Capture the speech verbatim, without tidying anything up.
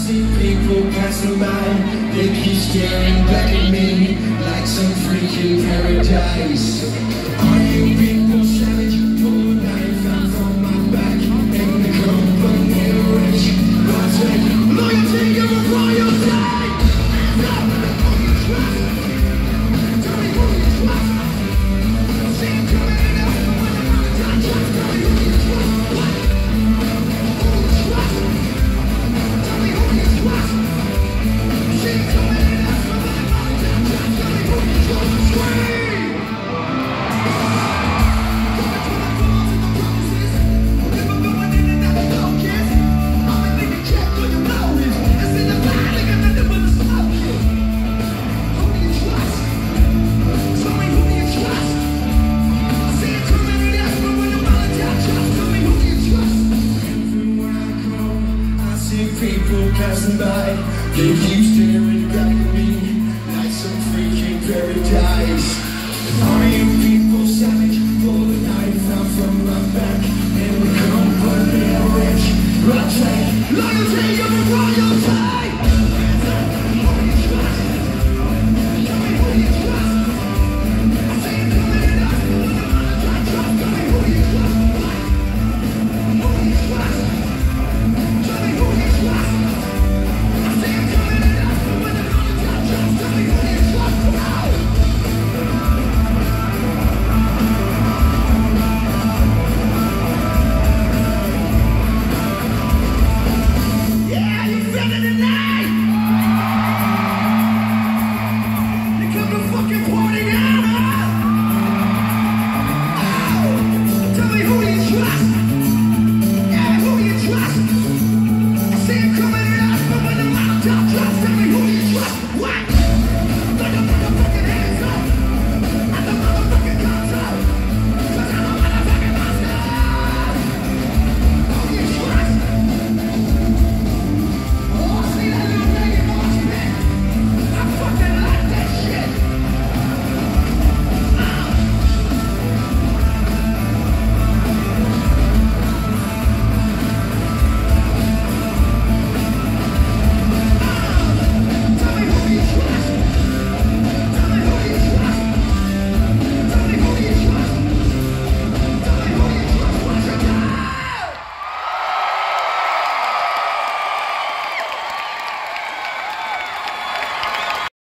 see people passing by, they keep staring back at me like some freaking paradise. Are you people savage? Pull a knife out from my back and the company rich. I'll take loyalty over royalty. Hands up, who you trust? Tell me who you trust. See him coming in there when I'm on the top. Tell me who you trust. What? Who you trust? Tell me who you trust. See him coming in there when I'm on the top. Tell me who you trust. Scream! People passing by, they keep staring back at me like some freaking paradise. Are you people savage?